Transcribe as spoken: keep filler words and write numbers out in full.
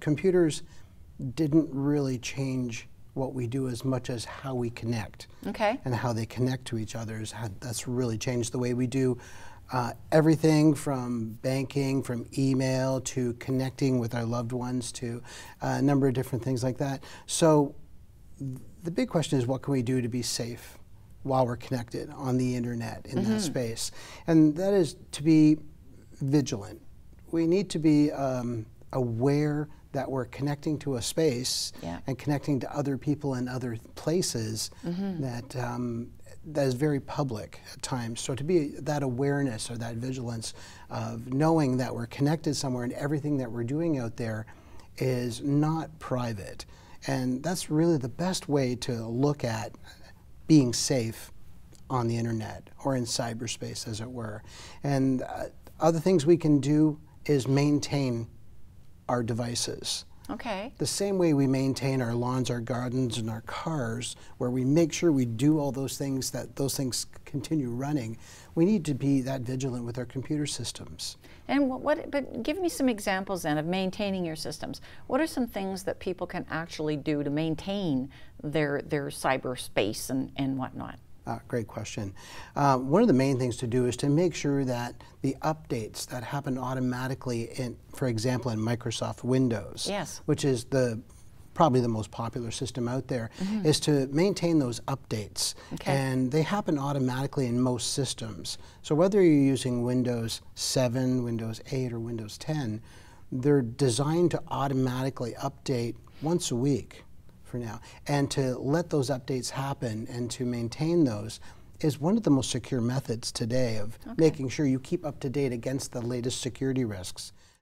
computers didn't really change what we do as much as how we connect. Okay. And how they connect to each other. That's really changed the way we do uh, everything from banking, from email, to connecting with our loved ones, to a number of different things like that. So the big question is, what can we do to be safe while we're connected on the internet in mm-hmm. that space? And that is to be vigilant. We need to be um, aware that we're connecting to a space yeah. and connecting to other people in other places mm-hmm. that um, that is very public at times. So to be that awareness or that vigilance of knowing that we're connected somewhere and everything that we're doing out there is not private. And that's really the best way to look at being safe on the internet or in cyberspace, as it were. And uh, other things we can do is maintain our devices. Okay. The same way we maintain our lawns, our gardens, and our cars, where we make sure we do all those things, that those things continue running, we need to be that vigilant with our computer systems. And what, what, but give me some examples then of maintaining your systems. What are some things that people can actually do to maintain their, their cyberspace and, and whatnot? Uh, great question. Uh, one of the main things to do is to make sure that the updates that happen automatically in, for example, in Microsoft Windows, yes. which is the probably the most popular system out there, mm-hmm. is to maintain those updates. Okay. And they happen automatically in most systems. So whether you're using Windows seven, Windows eight, or Windows ten, they're designed to automatically update once a week. Now. And to let those updates happen and to maintain those is one of the most secure methods today of okay. making sure you keep up to date against the latest security risks.